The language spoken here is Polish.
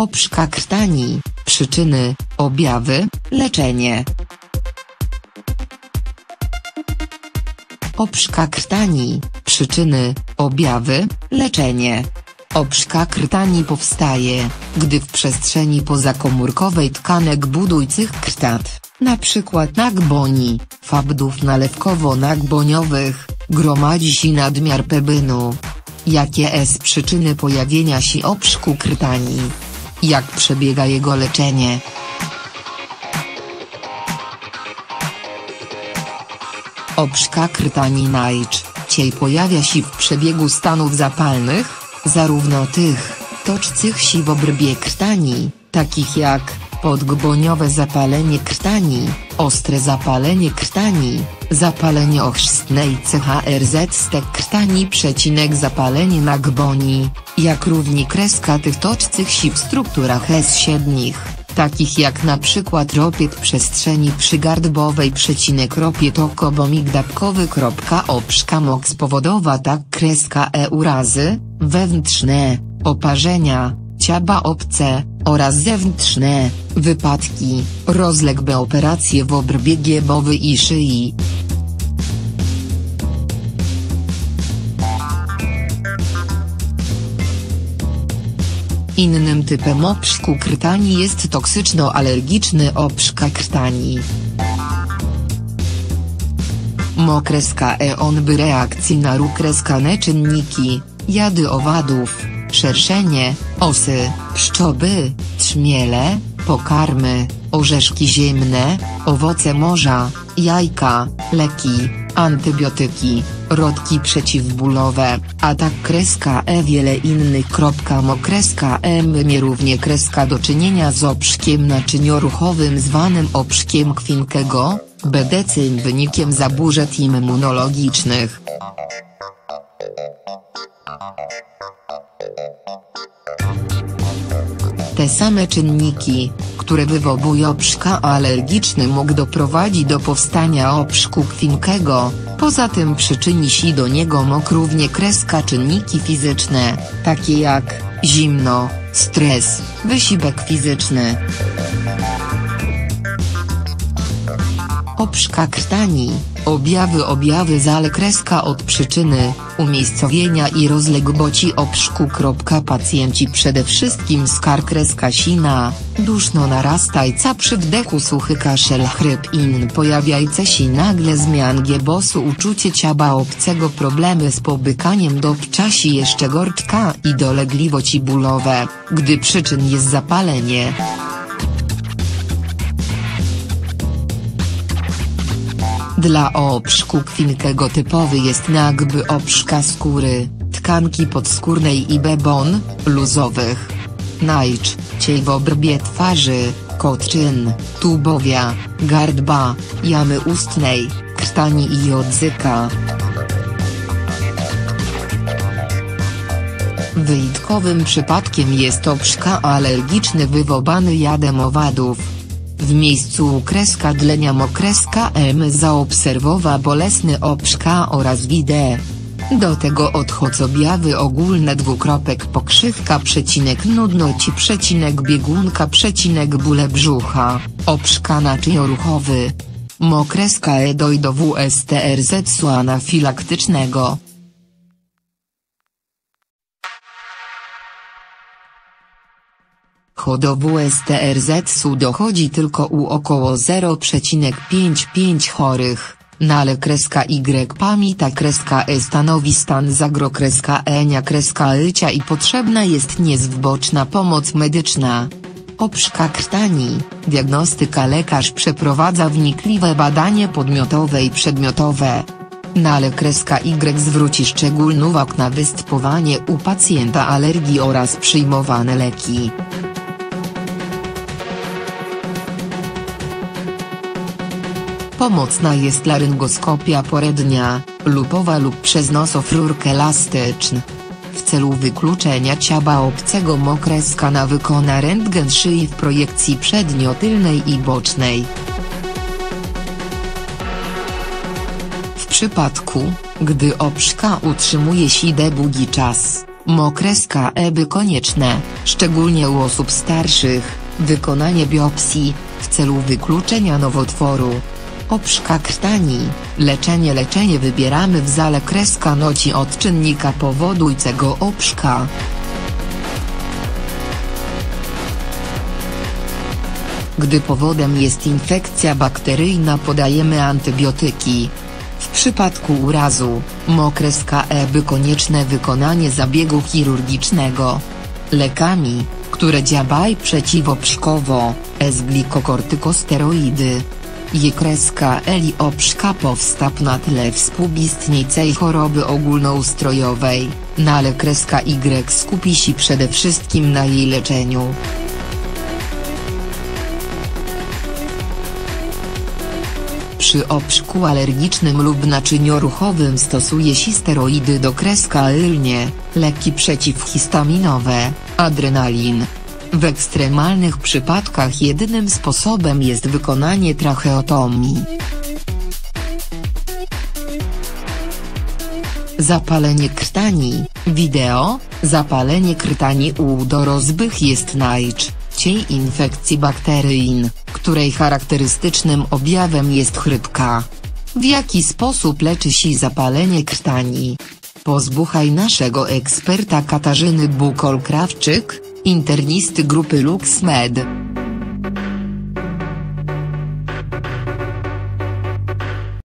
Oprzka krtani, przyczyny, objawy, leczenie. Oprzka krtani, przyczyny, objawy, leczenie. Oprzka krtani powstaje, gdy w przestrzeni pozakomórkowej tkanek budujcych krtat, np. nagboni, fabdów nalewkowo-nagboniowych, gromadzi się nadmiar pebynu. Jakie są przyczyny pojawienia się oprzku krtani? Jak przebiega jego leczenie? Oprzka krtani najczęściej pojawia się w przebiegu stanów zapalnych, zarówno tych, toczących się w obrębie krtani, takich jak podgboniowe zapalenie krtani, ostre zapalenie krtani, zapalenie ochrzstne i CHRZ-stek krtani, zapalenie nagboni, jak również kreska tych toczących się w strukturach średnich, takich jak np. ropiet przestrzeni przygardbowej, ropiet okobomigdapkowy. Oprzka mógł spowodować tak kreska urazy, wewnętrzne, oparzenia, ciaba obce, oraz zewnętrzne, wypadki, rozległe operacje w obrębie głowy i szyi. Innym typem oprzku krtani jest toksyczno-alergiczny oprzka krtani. Kreska on by reakcji na kreskane czynniki, jady owadów, szerszenie, osy, pszczoły, trzmiele, pokarmy, orzeszki ziemne, owoce morza, jajka, leki, antybiotyki, rodki przeciwbólowe, a tak kreska wiele innych. Kreska ma również kreska do czynienia z oprzkiem naczynioruchowym zwanym oprzkiem Quincke'ego, będącym wynikiem zaburzeń immunologicznych. Te same czynniki, które wywołują oprzka alergiczny, mogą doprowadzić do powstania oprzku Quincke'ego. Poza tym przyczyni się do niego również kreska czynniki fizyczne, takie jak zimno, stres, wysiłek fizyczny. Oprzka krtani, objawy zale kreska od przyczyny, umiejscowienia i rozległości oprzku. Pacjenci przede wszystkim skarg kreska sina, duszno narastajca przy wdechu, suchy kaszel, chryp in, pojawiajce się nagle zmian głosu, uczucie ciaba obcego, problemy z pobykaniem do wczasi, jeszcze gorczka i dolegliwości bólowe, gdy przyczyn jest zapalenie. Dla oprzku Quincke'ego typowy jest nagły oprzka skóry, tkanki podskórnej i bebon, luzowych. Najczęściej w obrębie twarzy, kotrzyn, tubowia, gardła, jamy ustnej, krtani i języka. Wyjątkowym przypadkiem jest oprzka alergiczny wywołany jadem owadów. W miejscu kreska dlenia kreska zaobserwowa bolesny oprzka oraz wideo. Do tego odchodzą objawy ogólne: pokrzywka, nudności, biegunka, bóle brzucha, oprzka naczynioruchowy. Kreska dojdzie do WSTRZ-u anafilaktycznego. Do WSTRZ-u dochodzi tylko u około 0,55 chorych, ale kreska Y pamięta kreska stanowi stan zagro, kreska nia kreska życia i potrzebna jest niezwłoczna pomoc medyczna. Oprzka krtani, diagnostyka: lekarz przeprowadza wnikliwe badanie podmiotowe i przedmiotowe. Ale kreska Y zwróci szczególną uwagę na występowanie u pacjenta alergii oraz przyjmowane leki. Pomocna jest laryngoskopia porednia, lupowa lub przez nosofrurkę elastyczną. W celu wykluczenia ciaba obcego kreska wykona rentgen szyi w projekcji przednio-tylnej i bocznej. W przypadku, gdy oprzka utrzymuje się długi czas, Kreska EB konieczne, szczególnie u osób starszych, wykonanie biopsji, w celu wykluczenia nowotworu. Obszka krtani, leczenie wybieramy w zale kreska noci od czynnika powodującego obszka. Gdy powodem jest infekcja bakteryjna, podajemy antybiotyki. W przypadku urazu, kreska EB konieczne wykonanie zabiegu chirurgicznego. Lekami, które działają przeciwobszkowo, glikokortykosteroidy. Kreska eli obszka powstał na tle współistniejącej choroby ogólnoustrojowej, ale kreska Y skupi się przede wszystkim na jej leczeniu. Przy obszku alergicznym lub naczynioruchowym stosuje się steroidy do kreska elnie, leki przeciwhistaminowe, adrenalin. W ekstremalnych przypadkach jedynym sposobem jest wykonanie tracheotomii. Zapalenie krtani, wideo. Zapalenie krtani u dorosłych jest najczęściej infekcji bakteryjn, której charakterystycznym objawem jest chrypka. W jaki sposób leczy się zapalenie krtani? Posłuchaj naszego eksperta Katarzyny Bukol-Krawczyk, internisty grupy LuxMed.